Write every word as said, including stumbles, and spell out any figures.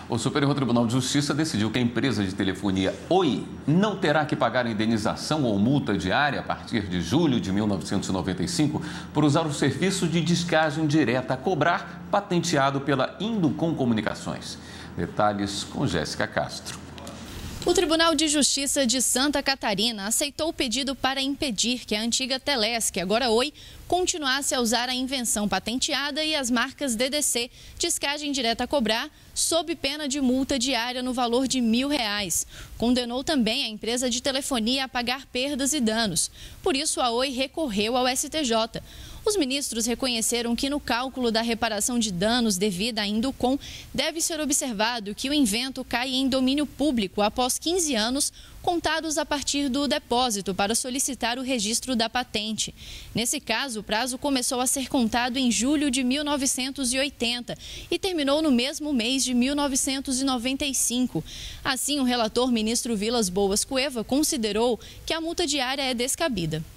O Superior Tribunal de Justiça decidiu que a empresa de telefonia Oi não terá que pagar indenização ou multa diária a partir de julho de mil novecentos e noventa e cinco por usar o serviço de descagem direta a cobrar patenteado pela Inducom Comunicações. Detalhes com Jéssica Castro. O Tribunal de Justiça de Santa Catarina aceitou o pedido para impedir que a antiga Telesc, agora Oi, continuasse a usar a invenção patenteada e as marcas D D C, descagem direta a cobrar, sob pena de multa diária no valor de mil reais. Condenou também a empresa de telefonia a pagar perdas e danos. Por isso, a Oi recorreu ao S T J. Os ministros reconheceram que no cálculo da reparação de danos devida à Inducom, deve ser observado que o invento cai em domínio público após quinze anos, contados a partir do depósito para solicitar o registro da patente. Nesse caso, o prazo começou a ser contado em julho de mil novecentos e oitenta e terminou no mesmo mês de mil novecentos e noventa e cinco. Assim, o relator ministro Vilas Boas Cueva considerou que a multa diária é descabida.